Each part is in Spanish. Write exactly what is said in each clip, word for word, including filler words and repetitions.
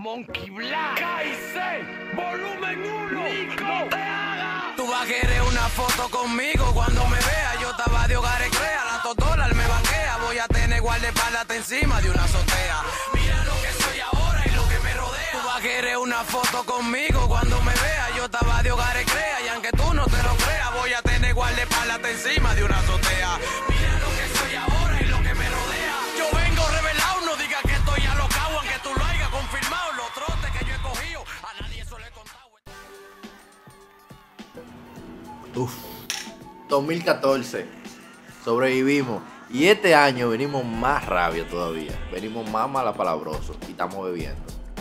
Monkey Black. K C, volumen uno. Nico, no te hagas. Tú vas a querer una foto conmigo cuando me veas. Yo estaba de hogares crea, la totola me banquea. Voy a tener guardaespaldas encima de una azotea. Mira lo que soy ahora y lo que me rodea. Tú vas a querer una foto conmigo cuando me veas. Yo estaba de hogares crea y aunque tú no te lo creas, voy a tener guardaespaldas encima de una azotea. Mira lo que soy ahora y lo que me rodea. Yo vengo revelado, no digas que estoy alocado, aunque tú lo hayas confirmado. Los trotes que yo he cogido, a nadie eso le he contado. Uf, dos mil catorce, sobrevivimos. Y este año venimos más rabia todavía. Venimos más malapalabrosos y estamos bebiendo.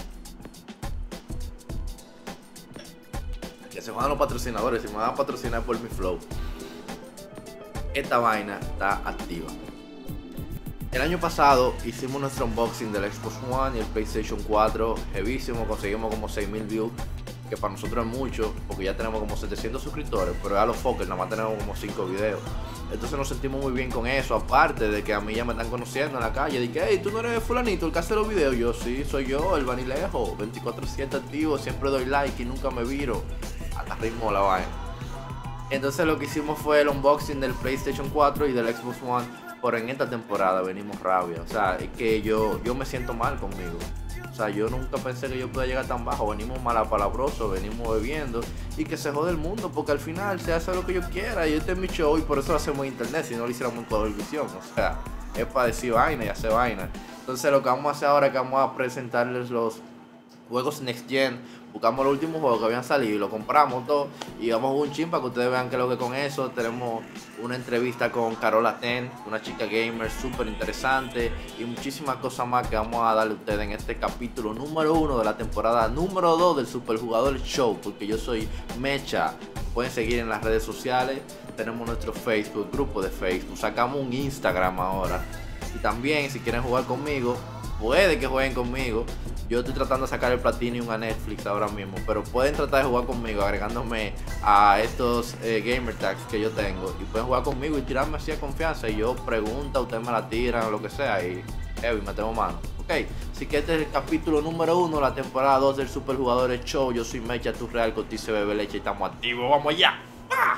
Que se jodan los patrocinadores, si me van a patrocinar por mi flow. Esta vaina está activa. El año pasado hicimos nuestro unboxing del Xbox One y el PlayStation cuatro. Heavísimo, conseguimos como seis mil views. Que para nosotros es mucho, porque ya tenemos como setecientos suscriptores, pero a los focos nada más tenemos como cinco videos. Entonces nos sentimos muy bien con eso, aparte de que a mí ya me están conociendo en la calle. Dije, hey, tú no eres fulanito, el que hace los videos. Yo, sí, soy yo, el Vanilejo, veinticuatro siete activo, siempre doy like y nunca me viro. Hasta ritmo la vaina. Entonces lo que hicimos fue el unboxing del PlayStation cuatro y del Xbox One, pero en esta temporada venimos rabia. O sea, es que yo, yo me siento mal conmigo. O sea, yo nunca pensé que yo pudiera llegar tan bajo. Venimos malapalabrosos, venimos bebiendo y que se jode el mundo, porque al final se hace lo que yo quiera y este es mi show y por eso lo hacemos en internet, si no lo hiciéramos en televisión. O sea, es para decir vaina y hacer vaina. Entonces lo que vamos a hacer ahora es que vamos a presentarles los juegos Next Gen. Buscamos los últimos juegos que habían salido y lo compramos todo y vamos a jugar un chin para que ustedes vean que lo que con eso. Tenemos una entrevista con Carola Ten, una chica gamer súper interesante y muchísimas cosas más que vamos a darle a ustedes en este capítulo número uno de la temporada número dos del Superjugador Show, porque yo soy Mecha. Pueden seguir en las redes sociales, tenemos nuestro Facebook, grupo de Facebook, sacamos un Instagram ahora y también si quieren jugar conmigo, puede que jueguen conmigo. Yo estoy tratando de sacar el Platinum a Netflix ahora mismo, pero pueden tratar de jugar conmigo agregándome a estos eh, gamer tags que yo tengo y pueden jugar conmigo y tirarme así a confianza y yo pregunta, ustedes me la tiran o lo que sea y heavy, me tengo mano. Ok, así que este es el capítulo número uno, la temporada dos del Superjugadores Show. Yo soy Mecha, tu real Cotice Bebe Leche y estamos activos. ¡Vamos allá! ¡Ah!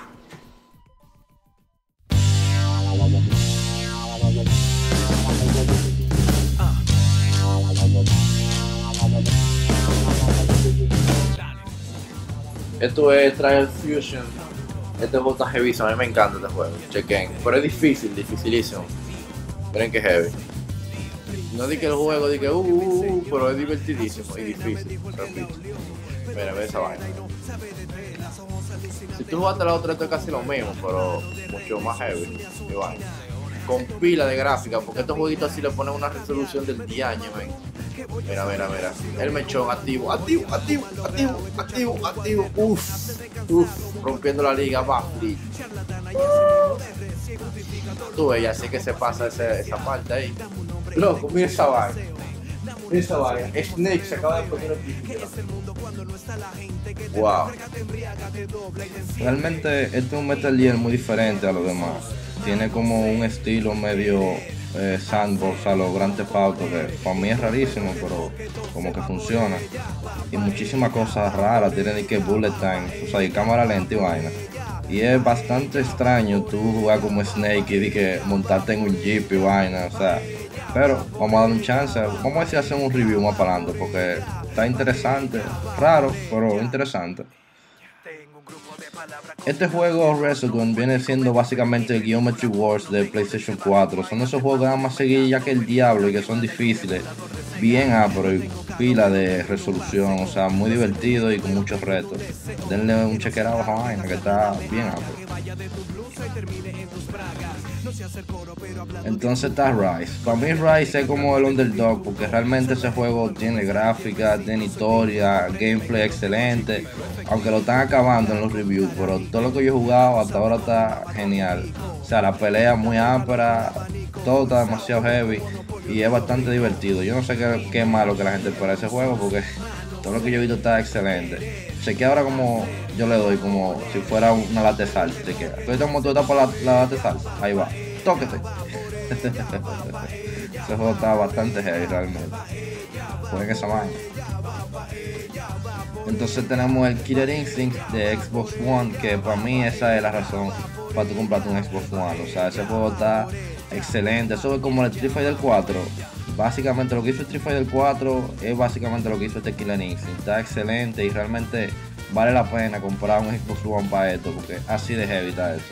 Esto es Trial Fusion. Este juego está heavy, a mí me encanta este juego. Chequen, pero es difícil, dificilísimo. Miren que heavy. No di que el juego, di que uh, uh, uh, pero es divertidísimo y difícil. Repito. Mira, ve esa vaina. Si tú jugaste la otra, esto es casi lo mismo, pero mucho más heavy. Y vaina. Con pila de gráfica, porque estos jueguitos así le ponen una resolución del diaño, ven. Mira, mira, mira. El mechón activo, activo, activo, activo, activo, activo. Uff, uff, rompiendo la liga, va. Tú ves, así que se pasa ese, esa parte ahí. Loco, mira esa vaina. Mira esa vaina. Snake se acaba de poner el. Wow. Realmente este es un Metal Gear muy diferente a los demás. Tiene como un estilo medio eh, sandbox a los Grand Theft Auto, que para mí es rarísimo, pero como que funciona. Y muchísimas cosas raras, tiene de que bullet time, o sea, y cámara lenta y vaina. Y es bastante extraño tú jugar como Snake y de que montarte en un jeep y vaina, o sea. Pero vamos a dar un chance, vamos a ver si hacemos un review más para adelante, porque está interesante, raro, pero interesante. Este juego Resogun viene siendo básicamente el Geometry Wars de PlayStation cuatro. Son esos juegos que nada más seguir ya que el diablo y que son difíciles, bien ápero y pila de resolución, o sea, muy divertido y con muchos retos. Denle un chequeado a esa vaina que está bien ápero. Entonces está Rise. Para mí Rise es como el underdog, porque realmente ese juego tiene gráfica, tiene historia, gameplay excelente, aunque lo están acabando en los reviews, pero todo lo que yo he jugado hasta ahora está genial. O sea, la pelea muy ápera, todo está demasiado heavy y es bastante divertido. Yo no sé qué, qué malo que la gente espera ese juego, porque todo lo que yo he visto está excelente. Cheque ahora como yo le doy como si fuera una lata de salsa. Chequea. Estoy como tú estás por la, la lata de salsa. Ahí va. Tóquete. Ese juego está bastante heavy realmente. Jueguen esa vaina. Entonces tenemos el Killer Instinct de Xbox One, que para mí esa es la razón para tú comprarte un Xbox One. O sea, ese juego está excelente. Eso es como el Street Fighter cuatro. Básicamente lo que hizo Street Fighter cuatro es básicamente lo que hizo este Killer Instinct. Está excelente y realmente vale la pena comprar un Xbox One para esto, porque así de heavy está eso.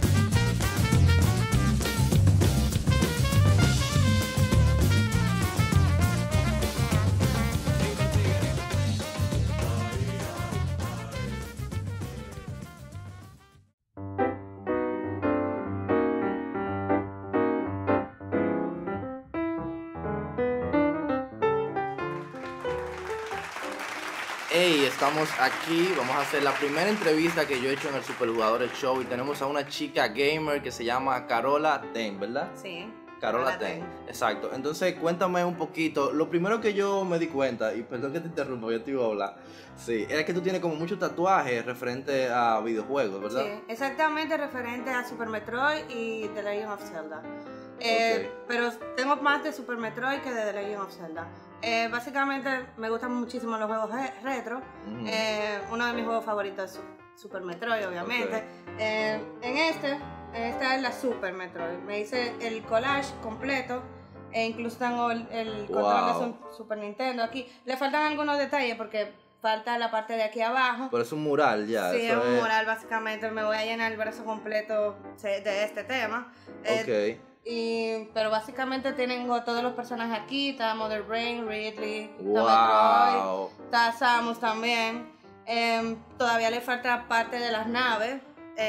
Hey, estamos aquí, vamos a hacer la primera entrevista que yo he hecho en el Superjugadores Show y tenemos a una chica gamer que se llama Carola Ten, ¿verdad? Sí. Carola Ten, exacto. Entonces cuéntame un poquito, lo primero que yo me di cuenta, y perdón que te interrumpa, yo te iba a hablar, sí, es que tú tienes como muchos tatuajes referente a videojuegos, ¿verdad? Sí, exactamente referente a Super Metroid y The Legend of Zelda. Eh, Ok. Pero tengo más de Super Metroid que de The Legend of Zelda. Eh, básicamente me gustan muchísimo los juegos re- retro. Ujú. Eh, uno de mis juegos favoritos es Su- Super Metroid, obviamente. Ok. Eh, en este, esta es la Super Metroid. Me hice el collage completo. E incluso tengo el, el control de Wow. su- Super Nintendo aquí. Le faltan algunos detalles porque falta la parte de aquí abajo. Pero es un mural ya. Sí, es eso un mural, básicamente. Me voy a llenar el brazo completo se- de este tema. Eh, Ok. y, pero básicamente tienen todos los personajes aquí. Está Mother Brain, Ridley, está Metroid, Wow. está Samus también. Eh, todavía le falta parte de las naves.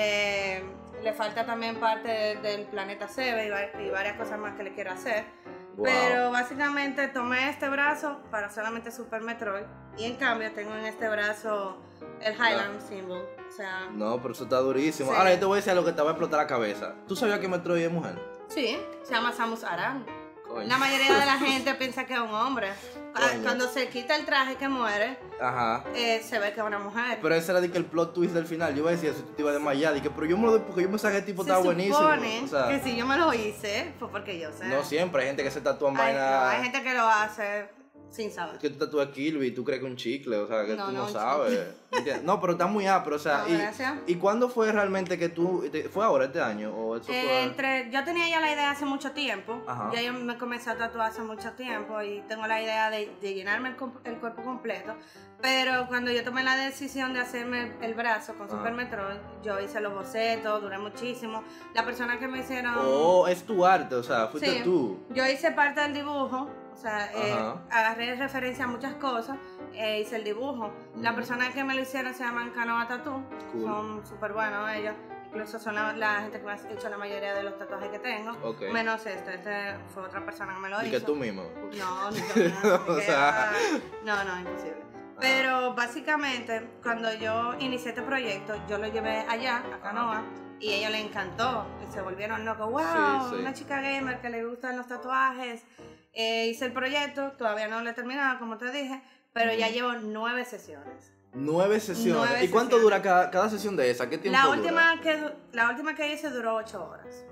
Eh, le falta también parte de- del planeta Sebe y, va- y varias cosas más que le quiero hacer. Wow. Pero básicamente tomé este brazo para solamente Super Metroid. Y en cambio tengo en este brazo el Highland Symbol. O sea, No, pero eso está durísimo. Sí. Ahora yo te voy a decir algo que te va a explotar la cabeza. ¿Tú sabías que Metroid es mujer? sí, se llama Samus Aran. Coño. La mayoría de la gente piensa que es un hombre. Cu- Coño. Cuando se quita el traje que muere, Ajá. eh, se ve que es una mujer. Pero ese era de que el plot twist del final. Yo iba a decir eso, tú te ibas a desmayar. Dije, pero yo me lo doy porque yo me saqué tipo, se está buenísimo. supone O sea, que si yo me lo hice, fue porque yo sé. no siempre hay gente que se tatúa en Hay, no, vaina. hay gente que lo hace sin saber. Que tú tatúas Kirby y tú crees que un chicle, o sea, que No, tú no, no un sabes. ¿Entiendes? No, pero está muy ápero, o sea. No, y, gracias. ¿Y cuándo fue realmente que tú. te- ¿Fue ahora este año? ¿O eso Eh, fue.? entre, yo tenía ya la idea hace mucho tiempo. Ajá. Ya yo me comencé a tatuar hace mucho tiempo y tengo la idea de, de llenarme el, com- el cuerpo completo. Pero cuando yo tomé la decisión de hacerme el brazo con Ajá. Super Metroid, yo hice los bocetos, duré muchísimo. La persona que me hicieron... Oh, es tu arte, o sea, fuiste Sí, tú. yo hice parte del dibujo, o sea, eh, Ajá. agarré referencia a muchas cosas, e hice el dibujo. La Ujú. persona persona que me lo hicieron se llaman Canoa Tattoo, Cool. son súper buenos ellos, incluso son la, la gente que me ha hecho la mayoría de los tatuajes que tengo, Ok. menos este, este fue otra persona que me lo Y hizo. que tú mismo. No, ni yo, no, O que, sea. ah, no, no, imposible. Pero básicamente, cuando yo inicié este proyecto, yo lo llevé allá, a Canoa, y a ellos les encantó. Y se volvieron locos. ¡Wow! Sí, sí. Una chica gamer que le gustan los tatuajes. Eh, hice el proyecto, todavía no lo he terminado, como te dije, pero ya llevo nueve sesiones. Nueve sesiones. Nueve ¿Y cuánto sesiones. dura cada, cada sesión de esa? ¿Qué tiempo La dura? última, que, du- la última que hice duró ocho horas.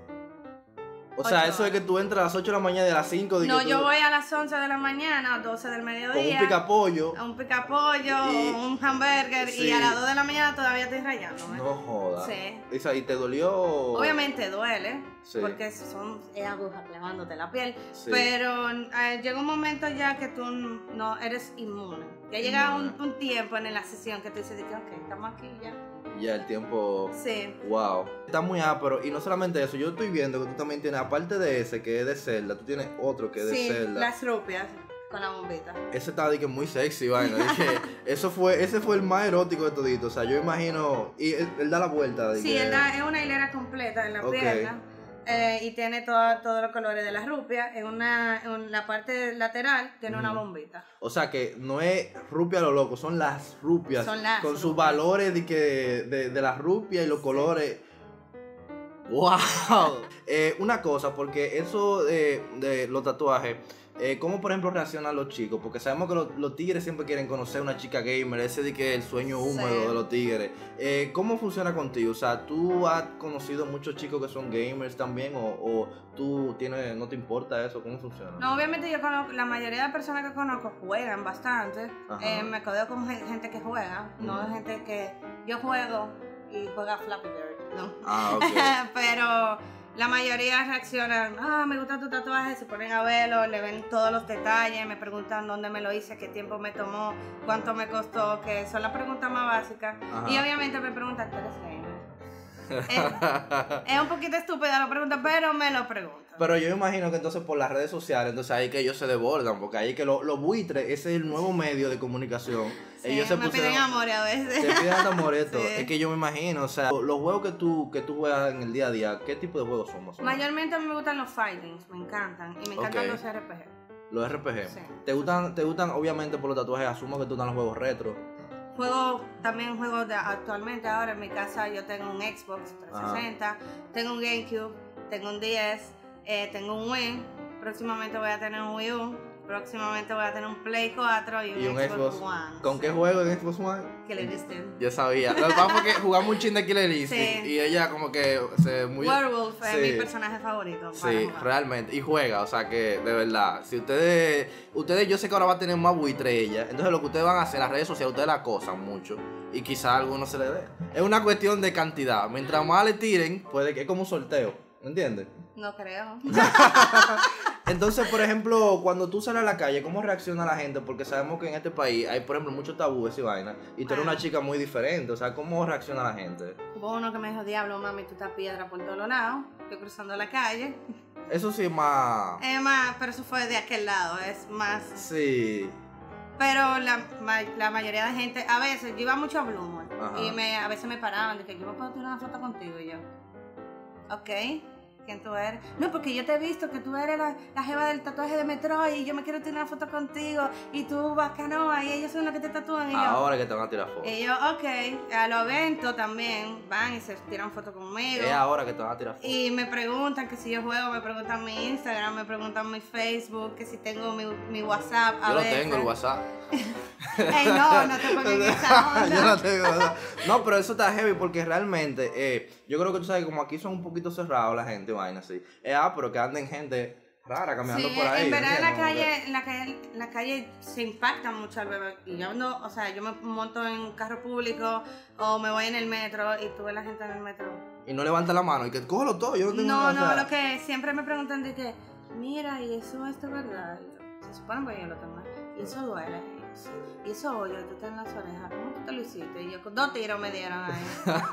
O sea, ocho eso es que tú entras a las ocho de la mañana y a las cinco de No, que tú- yo voy a las once de la mañana, doce del con un mediodía. picapollo. A un picapollo, Y- un hamburger Sí. y a las dos de la mañana todavía estoy rayándome. No jodas. Sí. Esa, ¿y te dolió? Obviamente duele, Sí. porque son es agujas clavándote la piel, Sí. pero eh, llega un momento ya que tú no eres inmune. Ya llega un, Inmune. un tiempo en la sesión que tú dices, de que, ok, estamos aquí ya. Ya el tiempo. Sí. Wow. Está muy ápero. Y no solamente eso, yo estoy viendo que tú también tienes, aparte de ese que es de Zelda, tú tienes otro que es de Sí, Zelda. las rupias con la bombita. Ese estaba de que muy sexy, vaina. Dije, eso fue, ese fue el más erótico de todito. O sea, yo imagino. Y él, él da la vuelta. De Sí, que- él da- es una hilera completa en la Ok. pierna. eh, y tiene todo- todos los colores de las rupias. En, una, en la parte lateral tiene una Ujú. bombita. O sea que no es rupia a lo loco, son las rupias. Son las con sus rupias. valores de, que, de, de las rupias y los colores. ¡Wow! Eh, una cosa, porque eso de, de los tatuajes, eh, ¿cómo por ejemplo reaccionan los chicos? Porque sabemos que los, los tigres siempre quieren conocer una chica gamer, ese de que el sueño húmedo Sí. de los tigres. Eh, ¿Cómo funciona contigo? O sea, ¿tú has conocido muchos chicos que son gamers también o, o tú tienes, no te importa eso? ¿Cómo funciona? No, obviamente yo conozco, la mayoría de personas que conozco juegan bastante. Ajá. Eh, me codeo con gen- gente que juega, no Ujú. gente que yo juego y juega Flappy Bird, no. Ah, ok. Pero la mayoría reaccionan, ah, me gusta tu tatuaje, se ponen a verlo, le ven todos los detalles, me preguntan dónde me lo hice, qué tiempo me tomó, cuánto me costó, que son las preguntas más básicas. Ajá. Y obviamente me preguntan, ¿tú eres gamer? es, es un poquito estúpida la pregunta, pero me lo preguntan. Pero yo imagino que entonces por las redes sociales, entonces ahí que ellos se desbordan, porque ahí que lo- los buitres, ese es el nuevo medio de comunicación. Sí, ellos se me pusieron... piden amor a veces. Te piden amor esto. Sí. Es que yo me imagino, o sea, los juegos que tú, que tú juegas en el día a día, ¿qué tipo de juegos son más o menos? Mayormente me gustan los fightings, me encantan. Y me encantan Ok. los R P G. Los R P G. Sí. ¿Te gustan, te gustan, obviamente por los tatuajes, asumo que tú están los juegos retro? Juego también juegos de actualmente ahora en mi casa yo tengo un Xbox trescientos sesenta, tengo un GameCube, tengo un D S, eh, tengo un Wii, próximamente voy a tener un Wii U, próximamente voy a tener un Play cuatro y un, Y un Xbox, Xbox. One. ¿Con qué juego en Xbox One? Killer Instinct. Yo sabía. Lo que pasa fue que jugamos un chin de Killer Instinct Sí. y ella como que se muy... Werewolf es Sí. mi personaje favorito. para Sí, jugar. realmente. Y juega, o sea que, de verdad, si ustedes, ustedes, yo sé que ahora va a tener más buitre ella, entonces lo que ustedes van a hacer en las redes sociales, ustedes la acosan mucho y quizás a algunos se le dé. Es una cuestión de cantidad. Mientras más le tiren, puede que es como un sorteo, ¿me entiendes? No creo. Entonces, por ejemplo, cuando tú sales a la calle, ¿cómo reacciona la gente? Porque sabemos que en este país hay, por ejemplo, muchos tabúes y vainas, y tú eres Ah. una chica muy diferente, o sea, ¿cómo reacciona la gente? Hubo uno que me dijo, diablo, mami, tú estás piedra por todos lados. Estoy cruzando la calle. Eso sí es más... Es más, pero eso fue de aquel lado, es más. Sí. Pero la, ma- la mayoría de gente, a veces, yo iba mucho a Blue Ajá. y me, a veces me paraban de que yo me puedo tirar una foto contigo y yo, ok, ¿quién tú eres? No, porque yo te he visto que tú eres la, la jeva del tatuaje de Metroid y yo me quiero tirar una foto contigo y tú bacanoa y ellos son los que te tatúan y yo. Ahora que te van a tirar fotos. Y yo, ok, a los eventos también van y se tiran fotos conmigo. Es ahora que te van a tirar fotos. Y me preguntan que si yo juego, me preguntan mi Instagram, me preguntan mi Facebook, que si tengo mi, mi WhatsApp. A Yo lo veces. tengo, el WhatsApp. Ey, no, no te pongas en esa onda. Yo no tengo WhatsApp. No, pero eso está heavy porque realmente, eh, yo creo que tú sabes, como aquí son un poquito cerrados la gente, vaina así. Eh, ah, pero que anden gente rara caminando Sí, por ahí. en verdad en la ¿entiendes? calle, en la calle, en la calle se impacta mucho al bebé. Y yo ando, o sea, yo me monto en un carro público o me voy en el metro y tú ves la gente en el metro. Y no levanta la mano y que cógelo todo. Yo no tengo No, nada, no, o sea, lo que siempre me preguntan de que, mira, y eso es de verdad. Y yo, se supone que yo lo tengo. Y eso duele. Y yo, sí. Y eso hoyo, tú estás en las orejas. ¿Cómo tú te lo hiciste? Y yo, con dos tiros me dieron ahí.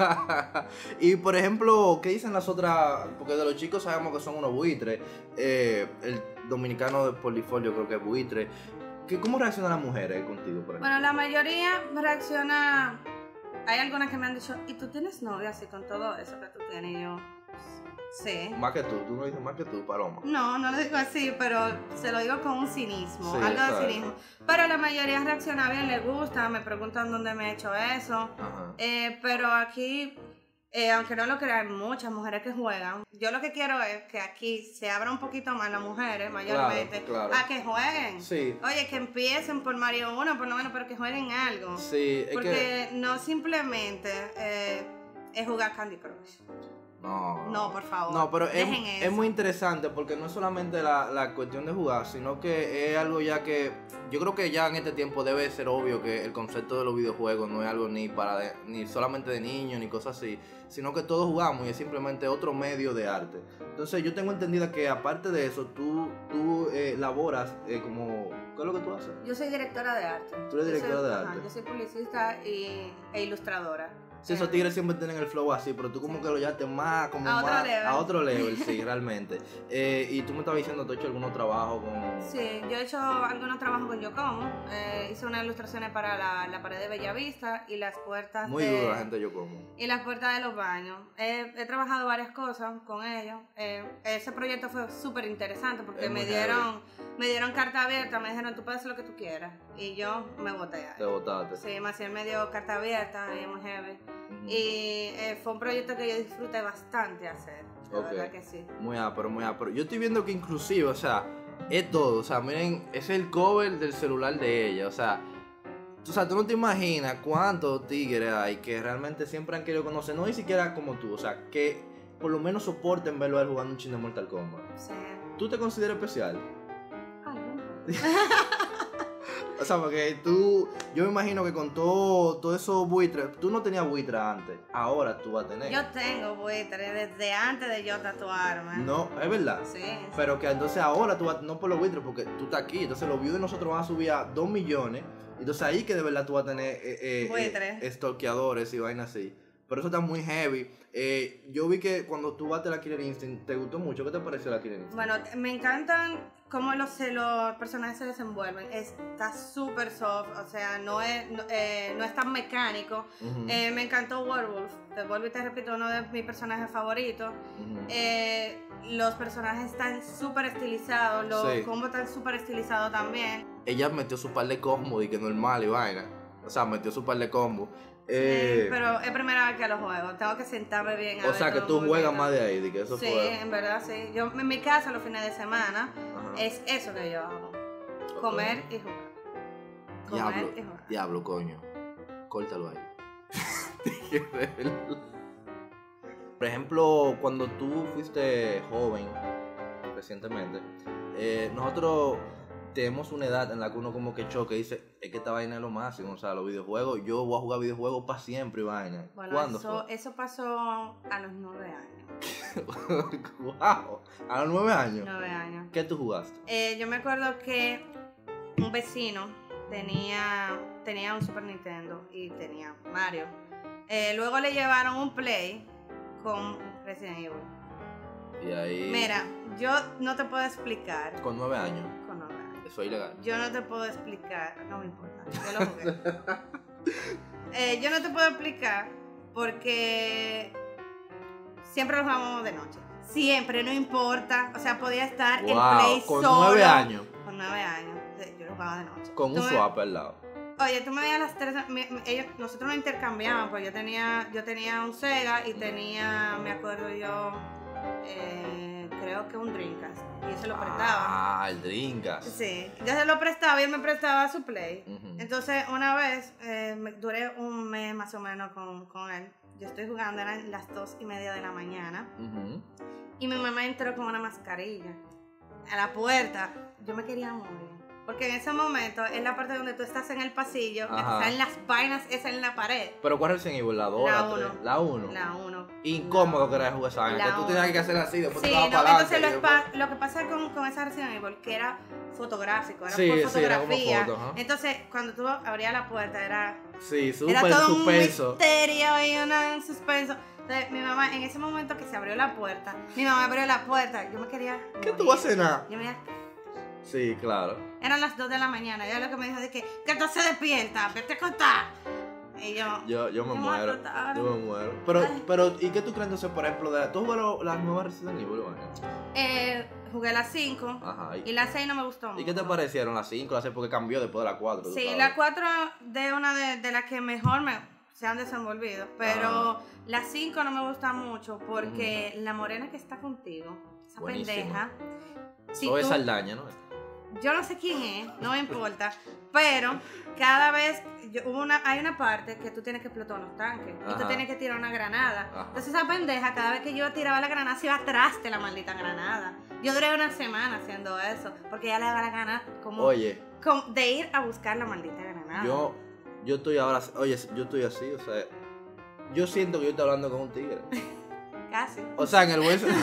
Y por ejemplo, ¿qué dicen las otras? Porque de los chicos sabemos que son unos buitres. Eh, el dominicano de Polifolio creo que es buitre. ¿Qué, ¿Cómo reaccionan las mujeres contigo, por ejemplo? Bueno, la mayoría reacciona. Hay algunas que me han dicho, ¿y tú tienes novia así con todo eso que tú tienes? Y yo, sí. Más que tú, tú no dices más que tú, Paloma. No, no lo digo así, pero se lo digo con un cinismo, Sí, algo exacto. de cinismo. Pero la mayoría reacciona bien, les gusta, me preguntan dónde me he hecho eso. Ajá. Eh, pero aquí, eh, aunque no lo crean, muchas mujeres que juegan. Yo lo que quiero es que aquí se abra un poquito más las mujeres, mayormente, claro. a que jueguen. Sí. Oye, que empiecen por Mario uno, por lo menos, pero que jueguen algo. Sí, es Porque que... no simplemente eh, es jugar Candy Crush. No, No, por favor. No, pero es, Dejen es eso. muy interesante porque no es solamente la, la cuestión de jugar, sino que es algo ya que yo creo que ya en este tiempo debe ser obvio que el concepto de los videojuegos no es algo ni para de- ni solamente de niños ni cosas así, sino que todos jugamos y es simplemente otro medio de arte. Entonces yo tengo entendida que aparte de eso, tú, tú eh, laboras eh, como... ¿Qué es lo que tú haces? Yo soy directora de arte. Tú eres Yo directora soy- de ajá, arte. yo soy publicista y, e ilustradora. Sí, esos tigres siempre tienen el flow así, pero tú como que lo llevaste más, como A otro más, level. a otro level, sí, realmente. Eh, y tú me estabas diciendo, ¿tú has hecho algunos trabajos con...? Sí, yo he hecho algunos trabajos con Yocomo. Eh, hice unas ilustraciones para la, la pared de Bellavista y las puertas Muy de... duro la gente yo como. Y las puertas de los baños. He, he trabajado varias cosas con ellos. Eh, ese proyecto fue súper interesante porque Es me muy dieron, me dieron carta abierta, me dijeron tú puedes hacer lo que tú quieras. Y yo me boté ahí. Te botaste. Sí, Maciel me dio carta abierta y es muy heavy. Ujú. Y eh, fue un proyecto que yo disfruté bastante hacer. De Ok. verdad que sí. Muy ápero, muy ápero. Yo estoy viendo que inclusive, o sea, Es todo, o sea, miren, ese es el cover del celular de ella, o sea, tú, o sea, tú no te imaginas cuántos tigres hay que realmente siempre han querido conocer, no ni siquiera como tú, o sea, que por lo menos soporten verlo a él jugando un chin de Mortal Kombat. Sí. ¿Tú te consideras especial? Ay, no. O sea, porque tú, yo me imagino que con todo, todo esos buitres, tú no tenías buitres antes, ahora tú vas a tener. Yo tengo buitres desde antes de yo tatuarme. No, es verdad. Sí. Pero que entonces ahora tú vas, no por los buitres, porque tú estás aquí, entonces los views de nosotros van a subir a dos millones, entonces ahí que de verdad tú vas a tener eh, eh, Buitres. eh, stalkeadores y vainas así. Pero eso está muy heavy. Eh, yo vi que cuando tú bates la Killer Instinct, ¿te gustó mucho? ¿Qué te pareció la Killer Instinct? Bueno, me encantan cómo los, se- los personajes se desenvuelven. Está súper soft, o sea, no es, no, eh, no es tan mecánico. Ujú, Eh, me encantó Werewolf, te vuelvo y te repito, uno de mis personajes favoritos. ujú. Eh, los personajes están súper estilizados, los Sí. combos están súper estilizados también. Ella metió su par de combos y que normal y vaina. O sea, metió su par de combos. Eh, Sí, pero es primera vez que lo juego, tengo que sentarme bien. a o ver sea, que todo tú el juegas movimiento. más de ahí, de que eso Sí, fue. en verdad sí. Yo en mi casa los fines de semana Ajá. es eso que yo hago. Comer y jugar. Comer Diablo, y jugar. diablo, coño. Córtalo ahí. Por ejemplo, cuando tú fuiste joven, recientemente, eh, nosotros tenemos una edad en la que uno como que choque y dice, es que esta vaina es lo máximo, o sea, los videojuegos, yo voy a jugar videojuegos para siempre y vaina. Bueno, ¿Cuándo eso, fue? eso pasó a los nueve años. Wow, a los nueve años. Nueve años. ¿Qué tú jugaste? Eh, yo me acuerdo que un vecino tenía, tenía un Super Nintendo y tenía Mario. Eh, luego le llevaron un Play con Resident Evil. Y ahí... Mira, yo no te puedo explicar. Con nueve años. Con nueve años. Eso es ilegal. Yo no te puedo explicar, no me importa, yo lo jugué. Eh, yo no te puedo explicar porque siempre lo jugábamos de noche. Siempre, no importa. O sea, podía estar Wow, en Play con solo. nueve años. Con nueve años. Sí, yo lo jugaba de noche. Con Tú un me- swap al lado. Oye, tú me veías a las tres. mi- mi- ellos, nosotros nos intercambiaban, pues yo tenía, yo tenía un Sega y tenía, me acuerdo yo, eh, creo que un Dreamcast. Y yo se lo prestaba. Ah, el Drinkas. Sí, yo se lo prestaba y él me prestaba su Play. Ujú. Entonces, una vez, eh, me- duré un mes más o menos con, con él. Yo estoy jugando, eran las dos y media de la mañana. Ujú. Y mi mamá entró con una mascarilla a la puerta. Yo me quería morir. Porque en ese momento es la parte donde tú estás en el pasillo, que te Ajá. salen las vainas esas en la pared. Pero ¿cuál es el Resident Evil? ¿La dos, La la tres? uno. La uno. La uno. Incómodo que era jugar esa vaina. La Que tú uno. tenías que hacer así, después Sí, te dabas no, para adelante. entonces lo, y después- espa- lo que pasa con, con esa Resident Evil, que era fotográfico, era Sí, por sí, era como fotografía. foto, ajá. Entonces, cuando tú abrías la puerta, era Sí, Era súper todo suspenso. un misterio y una- un suspenso. Entonces, mi mamá, en ese momento que se abrió la puerta, mi mamá abrió la puerta, yo me quería ¿Qué tú morir. vas a cenar? Yo me iba- Sí, claro. eran las dos de la mañana, ella lo que me dijo es que, que tú se despierta, vete a acostar. Y yo, Yo, yo me Yo me muero. mataron. Yo me muero. Pero, Ay. pero, ¿y qué tú crees entonces, por ejemplo, de tú jugaste las nuevas Resident Evil, vaina? eh, jugué las cinco Ajá. y ¿Y, las seis no me gustó mucho. ¿y qué te parecieron las cinco, las seis? Porque cambió después de la cuatro. Sí, la cuatro de una de, de las que mejor me se han desenvolvido, pero Ah. la cinco no me gusta mucho porque la morena que está contigo, esa Buenísima. pendeja, si Todo es tú- Saldaña, ¿no? yo no sé quién es, no me importa, pero cada vez yo- hubo una, hay una parte que tú tienes que explotar unos tanques y tú Ajá. tienes que tirar una granada. Ajá. Entonces esa pendeja, cada vez que yo tiraba la granada, se iba atrás de la maldita granada. Yo duré una semana haciendo eso, porque ya le daba la gana como, Oye, como de ir a buscar la maldita granada. yo, yo estoy ahora, oye, yo estoy así, o sea, yo siento que yo estoy hablando con un tigre. Casi. O sea, en el buen sentido.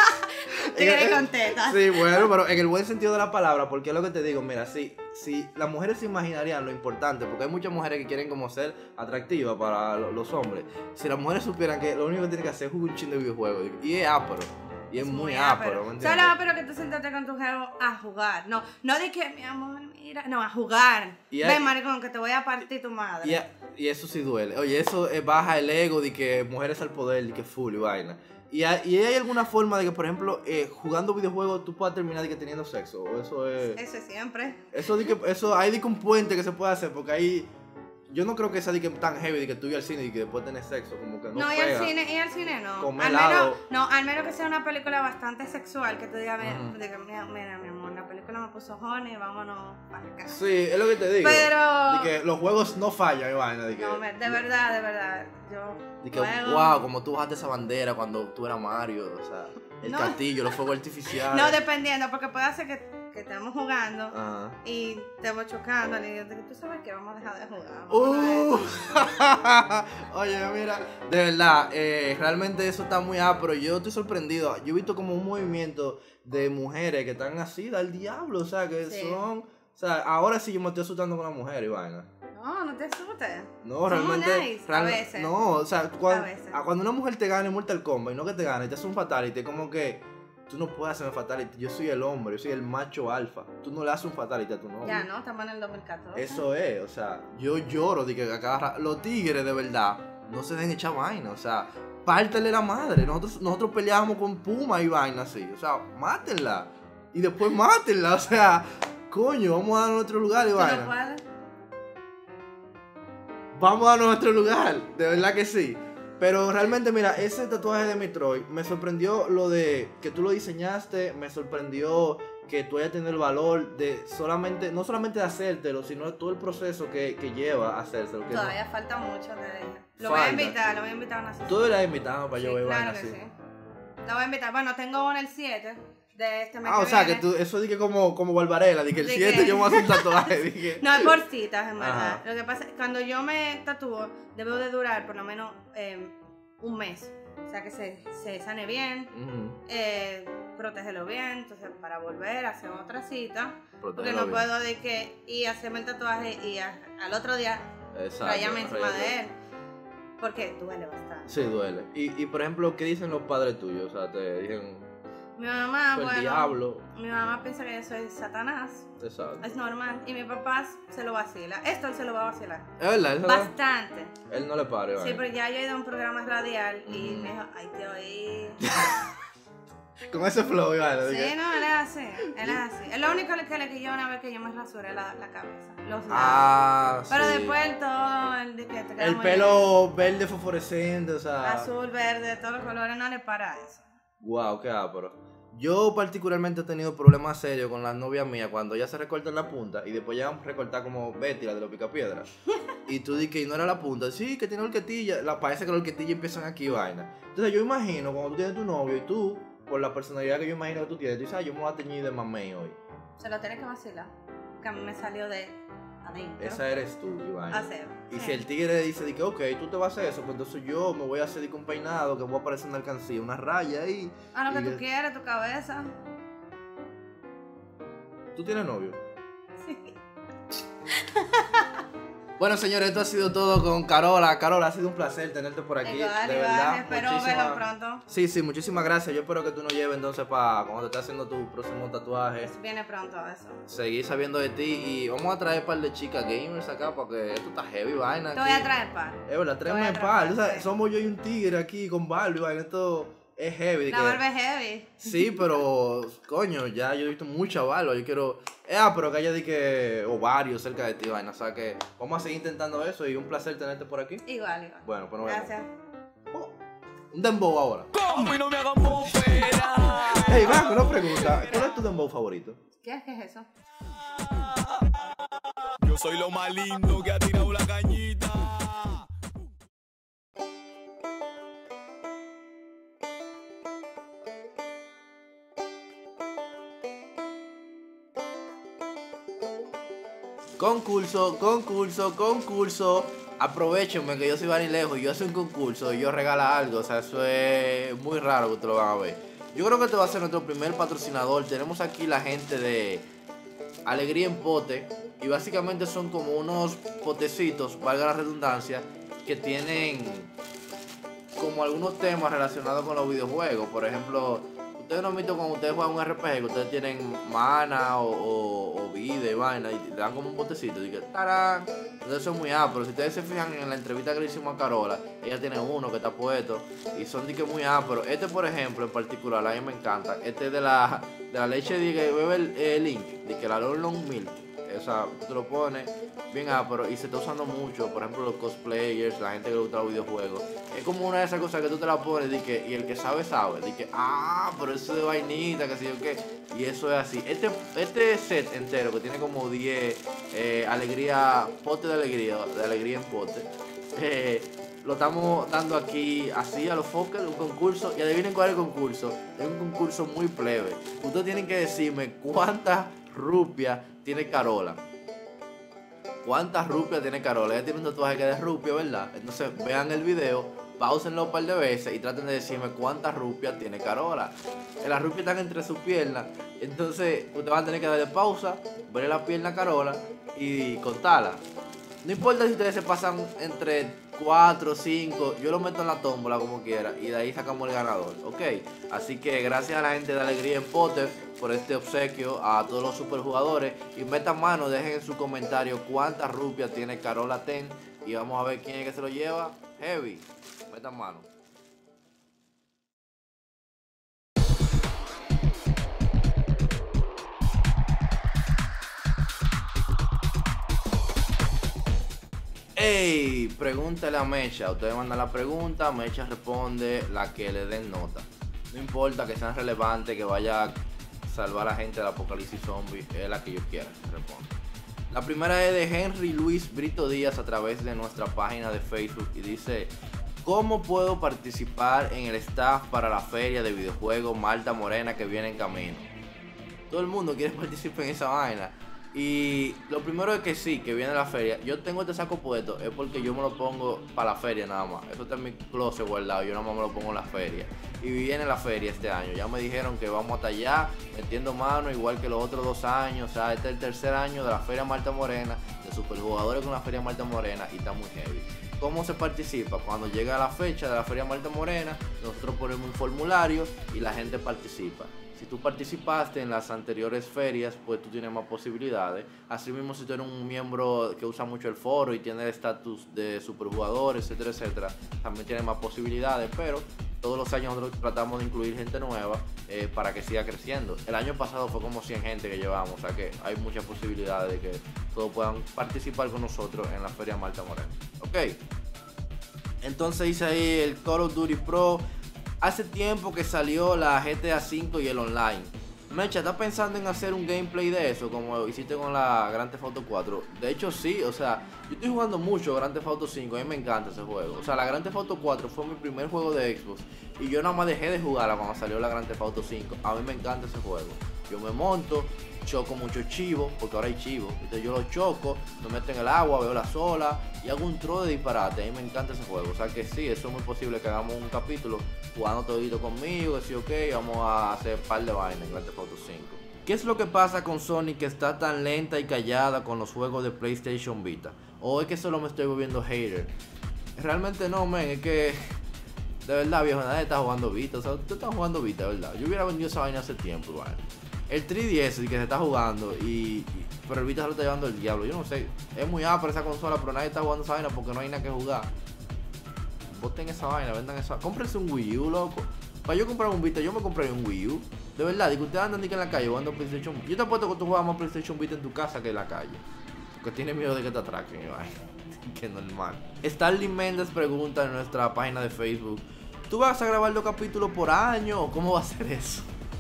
Tigre con tetas. Sí, bueno, pero en el buen sentido de la palabra, porque es lo que te digo, mira, si, si las mujeres se imaginarían lo importante, porque hay muchas mujeres que quieren como ser atractivas para lo- los hombres, si las mujeres supieran que lo único que tienen que hacer es jugar un chin de videojuegos, y es ápero, y es, muy ápero, ¿me Solo entiendes? ápero que tú sentaste con tu jevo a jugar. No, no de que, mi amor, mira. No, a jugar. Y hay- Ven, maricón, que te voy a partir tu madre. Y, a- y eso sí duele. Oye, eso eh, baja el ego de que mujeres al poder, de que full y vaina. Y hay, y hay alguna forma de que, por ejemplo, eh, jugando videojuegos tú puedas terminar de que teniendo sexo. O eso es. Eso es siempre. Eso de que eso hay de que un puente que se puede hacer porque ahí yo no creo que sea de que tan heavy de que tú y al cine y que después tenés sexo, como que no No, y pega. al cine, y al cine no. Comer Al menos, helado. no, al menos que sea una película bastante sexual, que tú digas, Ujú. mira, mira, mira, mi amor, la película me puso honey, vámonos para acá. Sí, es lo que te digo. Pero- De que los juegos no fallan, y vaina. De que, No, me- de verdad, de verdad, yo de que juego- wow, como tú bajaste esa bandera cuando tú eras Mario, o sea, el No. castillo, los fuegos artificiales. No, dependiendo, porque puede ser que, que estemos jugando Ajá. y estemos chocando, y yo digo, tú sabes que vamos a dejar de jugar. Uh. Vamos a Oye, mira, de verdad, eh, realmente eso está muy pero yo estoy sorprendido. Yo he visto como un movimiento de mujeres que están así del diablo, o sea, que Sí. son, o sea, ahora sí yo me estoy asustando con la mujer y vaina. No, no te asustes. No, Somos realmente, nice, real- a veces. no, o sea, cuando, A veces. a cuando una mujer te gana en Mortal Kombat y no que te gane, te hace un fatality, es como que tú no puedes hacerme fatality, yo soy el hombre, yo soy el macho alfa, tú no le haces un fatality a tu novio. Ya, ¿no? Estamos en el dos mil catorce. Eso es, o sea, yo lloro de que a cada ra- los tigres de verdad no se den echar vaina, o sea, pártele la madre. Nosotros, nosotros peleábamos con Puma y vaina así, o sea, mátenla. Y después mátenla, o sea, coño, vamos a dar nuestro lugar y ¿Tú vaina. no puedes? Vamos a nuestro lugar, de verdad que sí. Pero realmente, mira, ese tatuaje de Metroid me sorprendió lo de que tú lo diseñaste, me sorprendió que tú hayas tenido el valor de solamente, no solamente de hacértelo, sino todo el proceso que, que lleva a hacérselo. Que Todavía falta mucho, te dije. Lo voy a Falta. invitar, lo voy a invitar a una no, sesión. tú deberías invitarme para Sí, yo ver claro vaina que así. sí. Lo voy a invitar. Bueno, tengo uno el siete de este mes Ah, que o sea, que viene. tú, eso dije como, como Barbarella, dije el ¿De siete qué? yo me voy a hacer un tatuaje, dije. No, es por citas, en verdad. Ajá. Lo que pasa es que cuando yo me tatúo, debo de durar por lo menos eh, un mes. O sea, que se, se sane bien, Ujú, eh, protégelo bien, entonces para volver a hacer otra cita. Porque protégelo no bien. puedo de que ir a hacerme el tatuaje y a- al otro día Exacto, rayarme encima rayarlo. de él. Porque duele bastante. Sí, duele. Y, y por ejemplo, ¿qué dicen los padres tuyos? O sea, te dicen, Mi mamá, el bueno, diablo. mi mamá piensa que yo soy Satanás. Exacto. Es normal. Y mi papá se lo vacila. Esto él se lo va a vacilar. Es verdad, es verdad. Bastante. Él no le pare, Sí, vaina. pero ya yo he ido a un programa radial y Mm. me dijo, ay, te oí. Con ese flow, Ivana. Sí, dije, no, él es así. Él es así. Es lo único que le quilló una vez que yo me rasuré la, la cabeza. Los labios. Ah, Pero sí. después el todo, el de que te queda El muy pelo verde fosforescente, o sea. bien. Azul, verde, todos los colores, no le para eso. Wow, qué ápero. Yo particularmente he tenido problemas serios con las novias mías cuando ellas se recortan la punta y después llegan a recortar como Betty, la de los picapiedras. Y tú dices que no era la punta. Sí, que tiene horquetilla. La, parece que las horquetillas empiezan aquí, vaina. Entonces yo imagino cuando tú tienes tu novio y tú, por la personalidad que yo imagino que tú tienes, tú dices, ah, yo me voy a teñir de mamey hoy. Se lo tienes que vacilar. Que a mí me salió de adentro. Esa eres tú, Ivana. Hacer. Y Sí. si el tigre dice, de que, ok, tú te vas a hacer eso, pues entonces yo me voy a hacer de que un peinado, que voy a aparecer una alcancía, una raya ahí. Ah, lo que y tú que- quieres, tu cabeza. ¿Tú tienes novio? Sí. Bueno, señores, esto ha sido todo con Carola. Carola, ha sido un placer tenerte por aquí. Igual, de igual, verdad. espero muchísimas- verlo pronto. Sí, sí, muchísimas gracias. Yo espero que tú nos lleves entonces para cuando te estés haciendo tu próximo tatuaje. Viene pronto eso. Seguir sabiendo de ti y vamos a traer un par de chicas gamers acá porque esto está heavy, vaina. Te aquí. voy a traer par. Es verdad, Te voy tráeme a el traer par. par, O sea, sí. somos yo y un tigre aquí con Barbie, vaina. Esto es heavy. de La que- barba es heavy. Sí, pero coño, ya yo he visto mucha barba. Yo quiero. Eh, ah, pero que haya de que ovarios cerca de ti, vaina. O sea que vamos a seguir intentando eso y un placer tenerte por aquí. Igual, igual. Bueno, pues nos vemos. Gracias. Oh, un dembow ahora. Como y no me hagan bofera. Hey, Marco, una pregunta. ¿Cuál es tu dembow favorito? ¿Qué es, qué es eso? Yo soy lo más lindo que ha tirado la cañita. Concurso, concurso, concurso. Aprovechenme que yo soy Lejos y yo hago un concurso y yo regalo algo. O sea, eso es muy raro que ustedes lo van a ver. Yo creo que este va a ser nuestro primer patrocinador. Tenemos aquí la gente de Alegría en Pote. Y básicamente son como unos potecitos, valga la redundancia, que tienen como algunos temas relacionados con los videojuegos. Por ejemplo, ustedes no han visto cuando ustedes juegan un R P G, que ustedes tienen mana o, o, o vida y vaina, y le dan como un botecito y que ¡tarán! Entonces eso es muy ápero. Si ustedes se fijan en la entrevista que le hicimos a Carola, ella tiene uno que está puesto y son de que muy áperos. Este, por ejemplo, en particular, a mí me encanta. Este es de la, de la leche de que bebe el, el Link, de que la Long Long Milk. Eso sea, tú te lo pones bien ápero y se está usando mucho, por ejemplo, los cosplayers, la gente que le gusta los videojuegos. Es como una de esas cosas que tú te la pones y, que, y el que sabe, sabe. De que, ah, pero eso de vainita, que sé yo qué. Y eso es así. Este, este set entero que tiene como diez eh, alegría, pote de alegría, de alegría en pote. Eh, lo estamos dando aquí así a los focos, un concurso. Y adivinen cuál es el concurso. Es un concurso muy plebe. Ustedes tienen que decirme cuántas rupias tiene Carola. ¿Cuántas rupias tiene Carola? Ella tiene un tatuaje que es de rupia, ¿verdad? Entonces vean el video, pausenlo un par de veces y traten de decirme cuántas rupias tiene Carola. Las rupias están entre sus piernas. Entonces ustedes van a tener que darle pausa, ver la pierna a Carola y contarla. No importa si ustedes se pasan entre cuatro, cinco, yo lo meto en la tómbola como quiera y de ahí sacamos el ganador, ¿ok? Así que gracias a la gente de Alegría en Potter por este obsequio, a todos los superjugadores, y metan mano, dejen en su comentario cuántas rupias tiene Carola Ten y vamos a ver quién es que se lo lleva. Heavy, metan mano. Ey, pregúntale a Mecha. Ustedes mandan la pregunta, Mecha responde la que le den nota. No importa que sean relevantes, que vaya a salvar a la gente del apocalipsis zombie, es la que yo quiera que responda. La primera es de Henry Luis Brito Díaz a través de nuestra página de Facebook y dice: ¿cómo puedo participar en el staff para la feria de videojuegos Malta Morena que viene en camino? Todo el mundo quiere participar en esa vaina. Y lo primero es que sí, que viene la feria. Yo tengo este saco puesto, es porque yo me lo pongo para la feria nada más. Eso está en mi closet guardado, yo nada más me lo pongo en la feria. Y viene la feria este año. Ya me dijeron que vamos hasta allá, metiendo mano igual que los otros dos años. O sea, este es el tercer año de la Feria Malta Morena, de superjugadores con la Feria Malta Morena, y está muy heavy. ¿Cómo se participa? Cuando llega la fecha de la Feria Malta Morena, nosotros ponemos un formulario y la gente participa. Si tú participaste en las anteriores ferias, pues tú tienes más posibilidades. Así mismo, si tú eres un miembro que usa mucho el foro y tiene el estatus de superjugador, etcétera, etcétera, también tienes más posibilidades. Pero todos los años nosotros tratamos de incluir gente nueva eh, para que siga creciendo. El año pasado fue como cien gente que llevamos, o sea que hay muchas posibilidades de que todos puedan participar con nosotros en la Feria Malta Morena. Ok, entonces dice ahí el Call of Duty Pro. Hace tiempo que salió la G T A cinco y el online. Mecha, ¿estás pensando en hacer un gameplay de eso como hiciste con la Grand Theft Auto cuatro? De hecho sí, o sea, yo estoy jugando mucho Grand Theft Auto cinco, a mí me encanta ese juego. O sea, la Grand Theft Auto cuatro fue mi primer juego de Xbox y yo nada más dejé de jugarla cuando salió la Grand Theft Auto cinco. A mí me encanta ese juego. Yo me monto, choco muchos chivos, porque ahora hay chivos. Entonces yo los choco, me meto en el agua, veo la sola y hago un tro de disparate. A mí me encanta ese juego. O sea que sí, eso es muy posible que hagamos un capítulo jugando todito conmigo, que sí, ok, vamos a hacer un par de vainas en Grand Theft Auto cinco. ¿Qué es lo que pasa con Sony que está tan lenta y callada con los juegos de PlayStation Vita? ¿O es que solo me estoy volviendo hater? Realmente no, men, es que de verdad, viejo, nadie está jugando Vita. O sea, tú estás jugando Vita, ¿verdad? Yo hubiera vendido esa vaina hace tiempo, igual. El tres D S que se está jugando y, y pero el Vita se lo está llevando el diablo. Yo no sé, es muy ápera esa consola, pero nadie está jugando esa vaina porque no hay nada que jugar. Boten esa vaina, vendan esa. Cómprense un Wii U, loco. Para yo comprar un Vita, yo me compré un Wii U. De verdad, y que ustedes andan en la calle jugando PlayStation. Yo te apuesto que tú juegas más PlayStation Vita en tu casa que en la calle. Porque tienes miedo de que te atraquen, y vaina. Que normal. Starling Méndez pregunta en nuestra página de Facebook: ¿tú vas a grabar dos capítulos por año o cómo va a ser eso?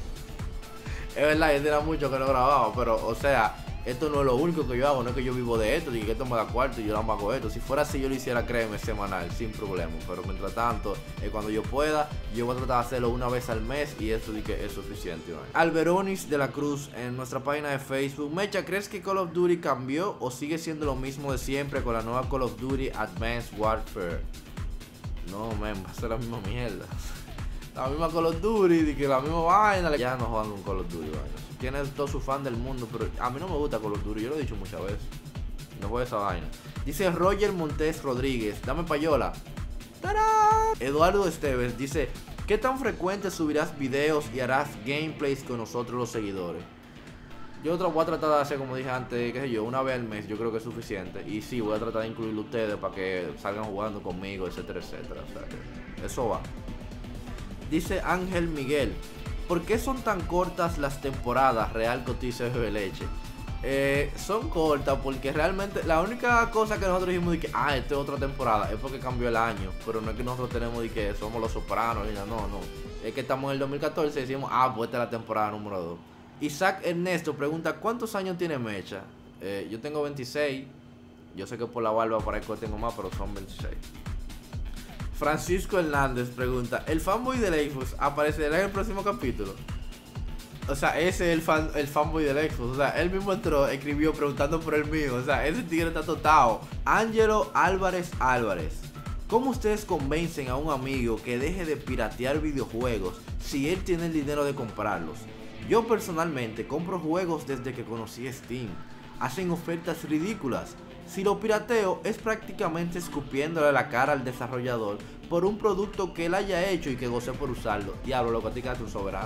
Es verdad, yo tenía mucho que no grababa, pero, o sea, esto no es lo único que yo hago, no es que yo vivo de esto, y que esto me da cuarto y yo nada más hago esto. Si fuera así, yo lo hiciera, créeme, semanal, sin problema. Pero mientras tanto, eh, cuando yo pueda, yo voy a tratar de hacerlo una vez al mes y eso sí que es suficiente. ¿no? Alberonis de la Cruz en nuestra página de Facebook: Mecha, ¿crees que Call of Duty cambió o sigue siendo lo mismo de siempre con la nueva Call of Duty Advanced Warfare? No, man, va a ser la misma mierda. La misma Call of Duty, que la misma vaina. Ya no juegan con Call of Duty, vaina. Tiene todo su fan del mundo, pero a mí no me gusta Call of Duty, yo lo he dicho muchas veces. No juego esa vaina. Dice Roger Montes Rodríguez: dame payola. ¡Tarán! Eduardo Esteves dice: ¿qué tan frecuente subirás videos y harás gameplays con nosotros los seguidores? Yo voy a tratar de hacer, como dije antes, qué sé yo, una vez al mes, yo creo que es suficiente. Y sí, voy a tratar de incluirlo ustedes para que salgan jugando conmigo, etcétera, etcétera. O sea, que eso va. Dice Ángel Miguel: ¿por qué son tan cortas las temporadas Real Cotiza de Bebe Leche? Eh, son cortas porque realmente la única cosa que nosotros dijimos de que, ah, esta es otra temporada, es porque cambió el año. Pero no es que nosotros tenemos de que somos los Sopranos, no, no. Es que estamos en el dos mil catorce y decimos, ah, pues esta es la temporada número dos. Isaac Ernesto pregunta, ¿cuántos años tiene Mecha? Eh, yo tengo veintiséis. Yo sé que por la barba parezco que tengo más, pero son veintiséis. Francisco Hernández pregunta, ¿el fanboy del Xbox aparecerá en el próximo capítulo? O sea, ese es el, fan, el fanboy del Xbox. O sea, él mismo entró, escribió preguntando por el mío. O sea, ese tigre está totado. Ángelo Álvarez Álvarez, ¿cómo ustedes convencen a un amigo que deje de piratear videojuegos si él tiene el dinero de comprarlos? Yo personalmente compro juegos desde que conocí Steam. Hacen ofertas ridículas. Si lo pirateo es prácticamente escupiéndole la cara al desarrollador por un producto que él haya hecho y que goce por usarlo. Diablo, lo que te quedaste un soberano.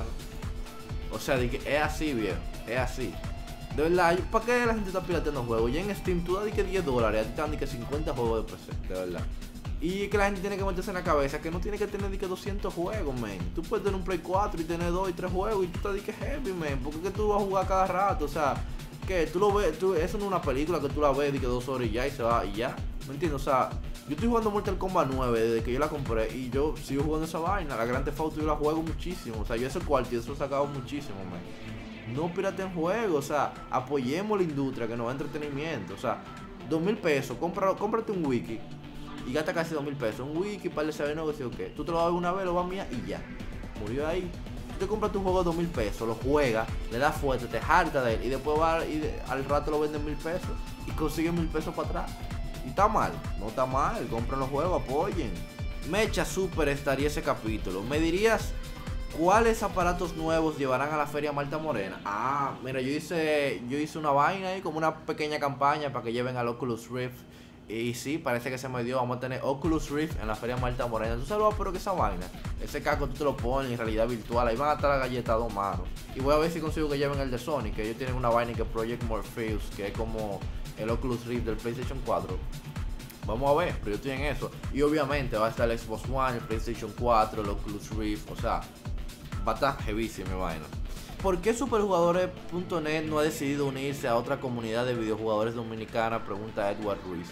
O sea, de que es así, viejo, es así. De verdad, ¿para qué la gente está pirateando juegos? Ya en Steam tú das de que diez dólares, a ti te dan de que cincuenta juegos de P C, de verdad. Y que la gente tiene que meterse en la cabeza que no tiene que tener de que doscientos juegos, man. Tú puedes tener un Play cuatro y tener dos y tres juegos y tú estás de que heavy, man. Porque es que tú vas a jugar cada rato, o sea, que tú lo ves, tú, eso no es una película que tú la ves de que dos horas y ya y se va y ya. ¿Me entiendes? O sea, yo estoy jugando Mortal Kombat nueve desde que yo la compré y yo sigo jugando esa vaina. La Grand Theft Auto yo la juego muchísimo. O sea, yo ese cuarto y eso lo he sacado muchísimo, man. No piraten juegos, o sea, apoyemos la industria que nos da entretenimiento. O sea, dos mil pesos, compra, cómprate un wiki y gasta casi dos mil pesos. Un wiki para el saber negocio, ¿qué? Tú te lo vas a ver una vez, lo vas a mía y ya. Murió ahí. Tú te compras un juego de dos mil pesos, lo juegas, le das fuerte, te harta de él y después va y de, al rato lo venden mil pesos y consigues mil pesos para atrás. Y está mal, no está mal, compren los juegos, apoyen. Mecha Super estaría ese capítulo. ¿Me dirías cuáles aparatos nuevos llevarán a la feria Malta Morena? Ah, mira, yo hice yo hice una vaina ahí, como una pequeña campaña para que lleven al Oculus Rift. Y sí, parece que se me dio, vamos a tener Oculus Rift en la feria Malta Morena. ¿Tú sabes lo pero que esa vaina? Ese casco tú te lo pones en realidad virtual, ahí van a estar las galletas a dos manos. Y voy a ver si consigo que lleven el de Sony, que ellos tienen una vaina que es Project Morpheus, que es como el Oculus Rift del PlayStation cuatro. Vamos a ver, pero yo estoy en eso. Y obviamente va a estar el Xbox One, el PlayStation cuatro, el Oculus Rift, o sea, va a estar heavísima mi vaina. ¿Por qué Superjugadores punto net no ha decidido unirse a otra comunidad de videojugadores dominicana? Pregunta Edward Ruiz.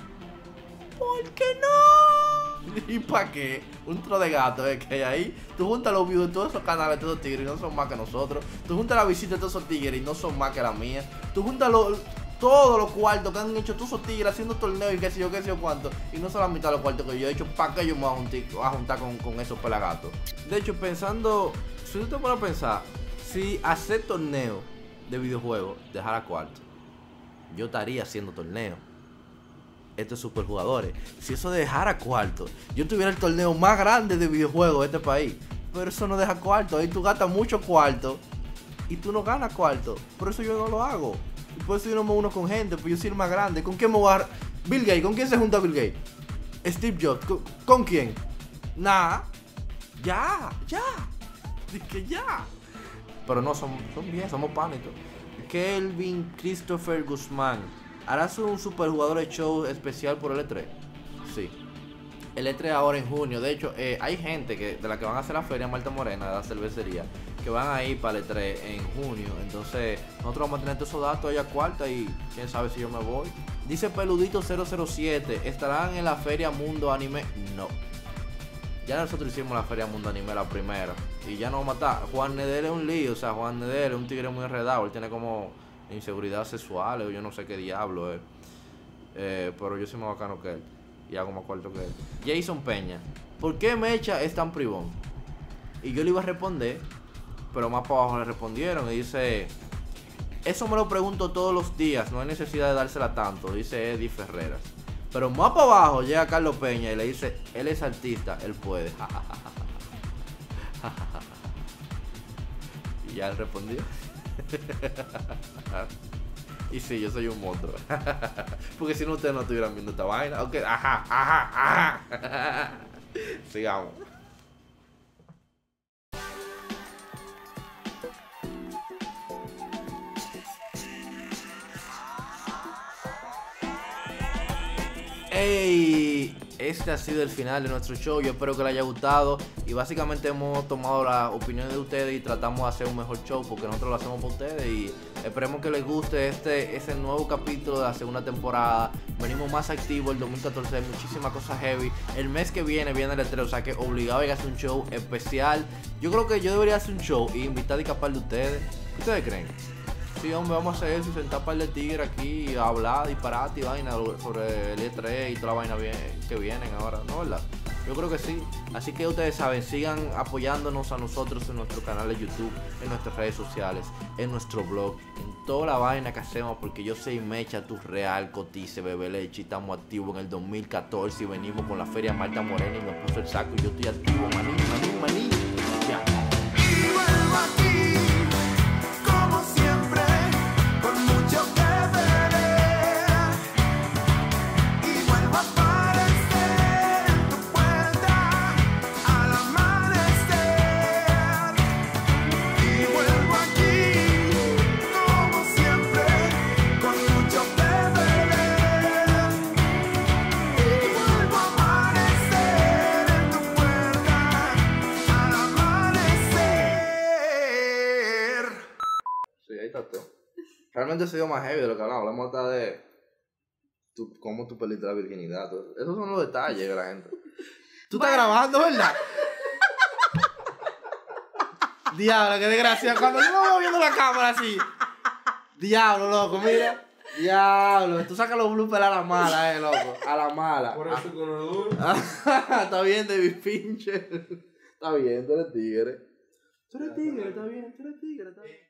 ¿Por qué no? ¿Y para qué? Un tro de gato, es que hay ahí. Tú juntas los views de todos esos canales de todos esos tigres y no son más que nosotros. Tú juntas la visita de todos esos tigres y no son más que la mía. Tú juntas los... todos los cuartos que han hecho todos esos tigres haciendo torneos y qué sé yo, qué sé yo cuánto. Y no son la mitad de los cuartos que yo he hecho. ¿Para qué yo me voy a juntar, a juntar con, con esos pelagatos? De hecho, pensando, si tú te pones a pensar, si hacer torneo de videojuegos dejara cuarto, yo estaría haciendo torneo. Estos superjugadores, si eso dejara cuarto, yo tuviera el torneo más grande de videojuegos de este país. Pero eso no deja cuarto, ahí tú gastas mucho cuarto y tú no ganas cuarto. Por eso yo no lo hago. Y por eso yo no me uno con gente, pues yo soy el más grande. ¿Con quién me voy a... Bill Gates, ¿con quién se junta Bill Gates? Steve Jobs, ¿con, ¿con quién? Nah. Ya, ya. Dice que ya. Pero no, son, son bien, somos pánicos. Kelvin Christopher Guzmán, ¿harás un superjugador de show especial por el E tres? Sí. El E tres ahora en junio. De hecho, eh, hay gente que de la que van a hacer la feria Malta Morena, de la cervecería, que van a ir para el E tres en junio. Entonces, nosotros vamos a tener todos esos datos allá cuarta y quién sabe si yo me voy. Dice Peludito cero cero siete, ¿estarán en la feria Mundo Anime? No. Ya nosotros hicimos la feria Mundo Anime la primera y ya nos vamos a matar. Juan Nedel es un lío, o sea, Juan Nedel es un tigre muy enredado. Él tiene como inseguridad sexual o yo no sé qué diablo es. Eh, pero yo soy más bacano que él y hago más cuarto que él. Jason Peña, ¿por qué Mecha es tan privón? Y yo le iba a responder, pero más para abajo le respondieron y dice: eso me lo pregunto todos los días, no hay necesidad de dársela tanto, dice Eddie Ferreras. Pero más para abajo llega Carlos Peña y le dice: él es artista, él puede. Y ya él respondió. Y sí, yo soy un monstruo. Porque si no, ustedes no estuvieran viendo esta vaina. Ok, ajá, ajá, ajá. Sigamos. Ey, este ha sido el final de nuestro show. Yo espero que les haya gustado. Y básicamente hemos tomado las opiniones de ustedes y tratamos de hacer un mejor show porque nosotros lo hacemos por ustedes. Y esperemos que les guste este, este nuevo capítulo de la segunda temporada. Venimos más activos el dos mil catorce, hay muchísimas cosas heavy. El mes que viene viene el estreno, o sea que obligado a hacer un show especial. Yo creo que yo debería hacer un show y invitar a capaz de ustedes. ¿Qué ustedes creen? Sí, hombre, vamos a hacer eso y sentar un par de tigres aquí a hablar, disparate y vaina sobre el E tres y toda la vaina bien, que vienen ahora, ¿no, verdad? Yo creo que sí. Así que ustedes saben, sigan apoyándonos a nosotros en nuestro canal de YouTube, en nuestras redes sociales, en nuestro blog, en toda la vaina que hacemos, porque yo soy Mecha, tu real cotice, bebé leche, y estamos activos en el dos mil catorce y venimos con la feria Marta Morena y me puso el saco y yo estoy activo, maní, maní, maní. Ya. Y vuelvo aquí, como siempre, con mucho que beber. Y vuelvo a aparecer en tu puerta al amanecer. Y vuelvo aquí, como siempre, con mucho que beber. Y vuelvo a amanecer en tu puerta al amanecer. Sí, ahí está todo. Realmente ha sido más heavy de lo que hablamos. Hablamos hasta de tu, cómo tú perdiste la virginidad. Todo. Esos son los detalles de la gente. Tú estás grabando, ¿verdad? Diablo, qué desgracia. Cuando yo me voy viendo la cámara así. Diablo, loco, mira. Diablo, tú sacas los bloopers a la mala, eh, loco. A la mala. Por eso con el duro. Está bien, David Fincher. Está bien, tú eres tigre. Tú eres tigre, está bien, tú eres tigre, está bien.